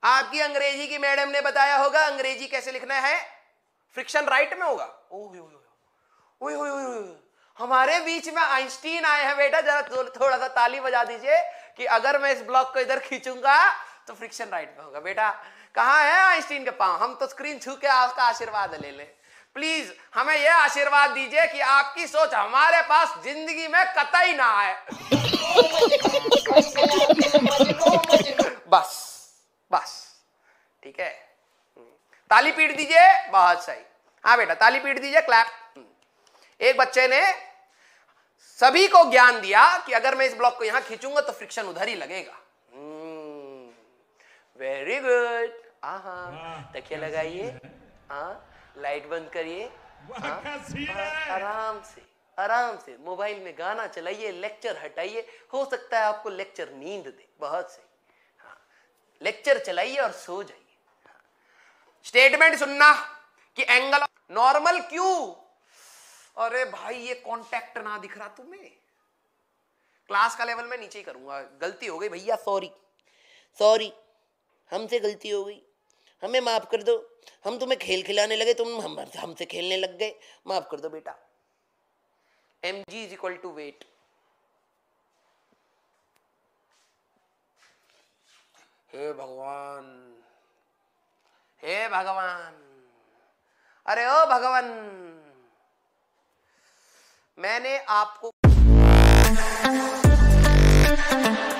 आपकी अंग्रेजी की मैडम ने बताया होगा अंग्रेजी कैसे लिखना है, फ्रिक्शन राइट में होगा। हमारे बीच में आइंस्टीन आए हैं बेटा, जरा थोड़ा सा ताली बजा दीजिए कि अगर मैं इस ब्लॉक को इधर खींचूंगा तो फ्रिक्शन राइट में होगा। बेटा कहाँ है आइंस्टीन के पांव, हम तो स्क्रीन छू के आपका आशीर्वाद ले लें। प्लीज हमें यह आशीर्वाद दीजिए कि आपकी सोच हमारे पास जिंदगी में कतई ना आए। बस बस ठीक है, ताली पीट दीजिए, बहुत सही। हाँ बेटा ताली पीट दीजिए, क्लैप। एक बच्चे ने सभी को ज्ञान दिया कि अगर मैं इस ब्लॉक को यहां खींचूंगा तो फ्रिक्शन उधर ही लगेगा। Very good. तकिया लगाइए, लाइट बंद करिए, आराम से मोबाइल में गाना चलाइए, लेक्चर हटाइए, हो सकता है आपको लेक्चर नींद दे। बहुत सही, लेक्चर चलाइए और सो जाइए। स्टेटमेंट सुनना कि एंगल नॉर्मल क्यों। अरे भाई ये कांटेक्ट ना दिख रहा तुम्हें, क्लास का लेवल में नीचे ही करूंगा। गलती हो गई भैया, सॉरी, हमसे गलती हो गई, हमें माफ कर दो। हम तुम्हें खेल खिलाने लगे, तुम हमसे खेलने लग गए, माफ कर दो बेटा। mg is equal to weight. हे भगवान, हे भगवान, अरे ओ भगवान, मैंने आपको